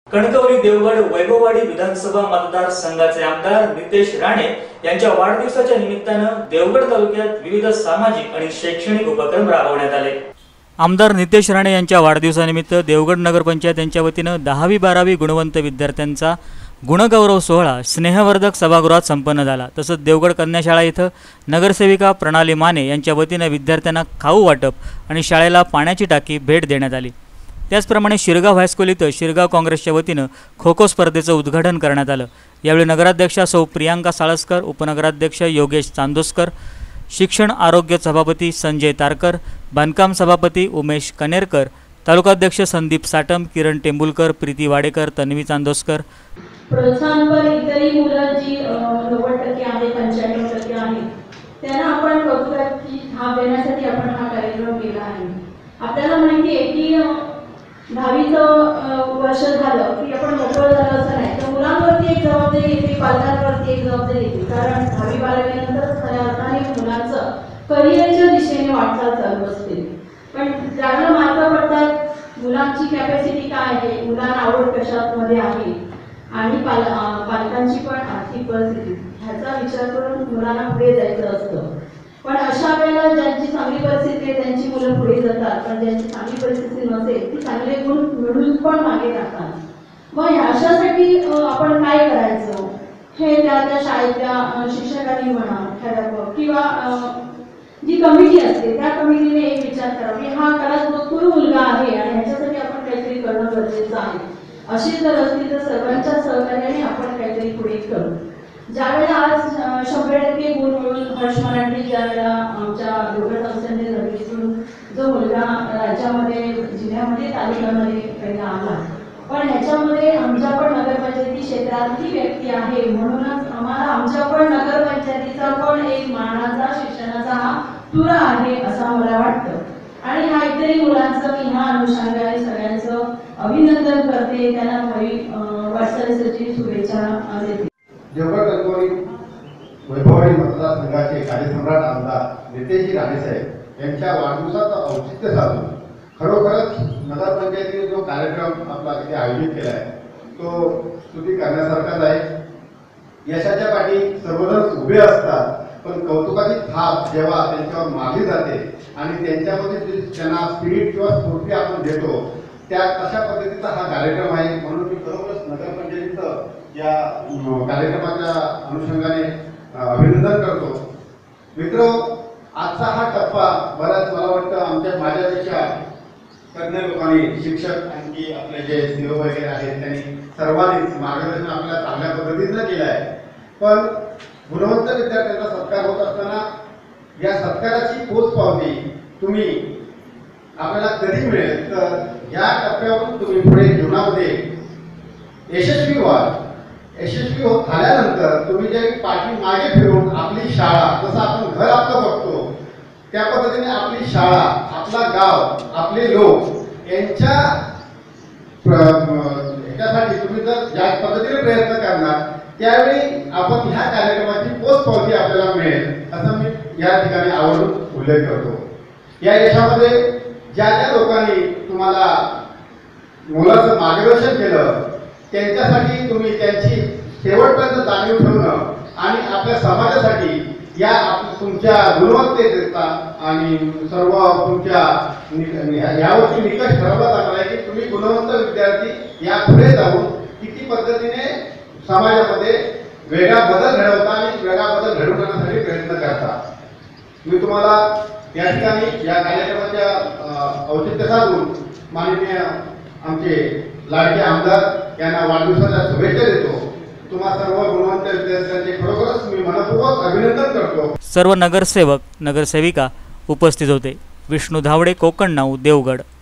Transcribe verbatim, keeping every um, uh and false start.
कणकवली देवगड वैभववाडी विधानसभा मतदारसंघाचे आमदार नितेश राणे यांच्या वाढदिवसाच्या निमित्तानं देवगड तालुक्यात विविध सामाजिक आणि शैक्षणिक उपक्रम राबवण्यात आले। आमदार नितेश राणे यांच्या वाढदिवसानिमित्त देवगड नगरपंचायत यांच्या वतीनं दहावी बारावी गुणवंत विद्यार्थ्यांचा गुणगौरव सोहळा स्नेहवर्धक सभागृहात संपन्न झाला। तसंच देवगड कन्याशाळा इथं नगरसेविका प्रणाली माने यांच्या वतीनं विद्यार्थ्यांना खाऊ वाटप आणि शाळेला पाण्याची टाकी भेट देण्यात आली। त्याचप्रमाणे शिरगाव हायस्कूल इथं शिरगाव काँग्रेसच्या वतीनं खो खो स्पर्धेचं उद्घाटन करण्यात आलं। यावेळी नगराध्यक्षा सौ प्रियांका साळसकर, उपनगराध्यक्ष योगेश चांदोसकर, शिक्षण आरोग्य सभापती संजय तारकर, बांधकाम सभापती उमेश कनेरकर, तालुकाध्यक्ष संदीप साटम, किरण टेंबुलकर, प्रीती वाडेकर, तन्वी चांदोसकर, प्रोत्साहनपर इतरही मुलं जी नव्वद टक्के आहे, पंच्याण्णव टक्के आहे, त्यांना आपण कौतुकाची थाप देण्यासाठी आपण हा कार्यक्रम केला आहे। आपल्याला माहिती आहे की दहावीचं वर्ष झालं की आपण मोकळं झालं असं नाही, तर मुलांवरती एक जबाबदारी येते, पालकांवरती एक जबाबदारी येते, कारण दहावी बारावीनंतर खऱ्या अर्थाने मुलांचं करिअरच्या दिशेने वाटचाल चालू असते। पण ज्याला मार्क पडतात, मुलांची कॅपॅसिटी काय आहे, मुलांना आवड कशामध्ये आहे आणि पाल पालकांची पण आर्थिक परिस्थिती ह्याचा विचार करून मुलांना पुढे जायचं असतं। पण अशा वेळेला ज्यांची चांगली परिस्थिती आहे त्यांची मुलं पुढे जातात, पण ज्यांची चांगली परिस्थिती नसेल ती चांगले गुण मिळून पण मागे राहतात। मग ह्याच्यासाठी आपण काय करायचं हे त्या त्या शाळेतल्या शिक्षकांनी म्हणा ठरवावं, किंवा जी कमिटी असते त्या कमिटीने एक विचार करावा की हा खराच मजकूर मुलगा आहे आणि ह्याच्यासाठी आपण काहीतरी करणं गरजेचं आहे। अशी जर असतील तर सर्वांच्या सहकार्याने आपण काहीतरी पुढे करू। ज्यावेळेला आज शंभर टक्के गुण मिळून हर्ष मराठी ज्यावेळेला आमच्या देवगड संस्थेने सर्व्हिसून जो मुलगा राज्यामध्ये जिल्ह्यामध्ये तालुक्यामध्ये पहिला आला, पण ह्याच्यामध्ये आमच्या पण नगरपंचायती क्षेत्रातली व्यक्ती आहे, म्हणूनच आम्हाला आमच्या पण नगरपंचायतीचा पण एक मानाचा शिक्षणाचा हा तुरा आहे असं मला वाटतं। आणि ह्या इतरही मुलांचं मी ह्या अनुषंगाने सगळ्यांचं अभिनंदन करते, त्यांना भावी वाटचालीसाठी शुभेच्छा देते। देवगड कणकवली वैभववाडी मतदारसंघाचे कार्यसम्राट आमदार नितेश राणे साहेब यांच्या वाढदिवसाचं औचित्य साधून खरोखरच नगरपंचायतीने जो कार्यक्रम आपला तिथे आयोजित केला आहे तो स्तुती करण्यासारखाच आहे। यशाच्या पाठी सर्वजण उभे असतात, पण कौतुकाची थाप जेव्हा त्यांच्यावर मारली जाते आणि त्यांच्यामध्ये त्यांना स्पिरिट किंवा स्फूर्ती आपण देतो, त्या तशा पद्धतीचा हा कार्यक्रम आहे। म्हणून मी खरोखरच नगरपंचायतीचं या कार्यक्रमाच्या अनुषंगाने अभिनंदन करतो। मित्र, आजचा हा टप्पा बराच मला वाटतं आमच्या माझ्यापेक्षा तज्ञ लोकांनी, शिक्षक आणखी आपले जे सीओ वगैरे आहेत त्यांनी सर्वांनीच मार्गदर्शन आपल्याला चांगल्या पद्धतीनं केलं आहे। पण गुणवंत विद्यार्थ्यांचा सत्कार होत असताना या सत्काराची पोचपावती तुम्ही आपल्याला कधी मिळेल, तर या टप्प्यावरून तुम्ही पुढे जीवनामध्ये यशस्वी व्हाल। यशस्वी होत झाल्यानंतर तुम्ही जे पाठी मागे फिरून आपली शाळा, जसं आपण घर आपलं बघतो त्या पद्धतीने आपली शाळा, आपला गाव, आपले लोक यांच्या ह्याच्यासाठी तुम्ही जर ज्या पद्धतीने प्रयत्न करणार त्यावेळी आपण ह्या कार्यक्रमाची पोचपावती आपल्याला मिळेल असं मी या ठिकाणी आवर्जून उल्लेख करतो। या यशामध्ये ज्या ज्या लोकांनी तुम्हाला मुलाचं मार्गदर्शन केलं त्यांच्यासाठी तुम्ही त्यांची शेवटपर्यंत जाणीव ठेवणं आणि आपल्या समाजासाठी या तुमच्या गुणवत्तेचा आणि सर्व तुमच्या यावरती निकष ठरवला जाणार आहे की तुम्ही गुणवंत विद्यार्थी या पुढे जाऊन किती पद्धतीने समाजामध्ये वेगळा बदल घडवता आणि वेगळा बदल घडवण्यासाठी प्रयत्न करता। मी तुम्हाला या ठिकाणी या कार्यक्रमाच्या औचित्य साधून माननीय आमचे लाडके आमदार यांना वाढदिवसाच्या शुभेच्छा देतो। तुम्हा सर्व गुणवंत विद्यार्थ्यांचे खरोखरच मी मनपूर्वक अभिनंदन करतो। सर्व नगरसेवक, नगरसेविका उपस्थित होते। विष्णू धावडे, कोकण नाऊ, देवगड।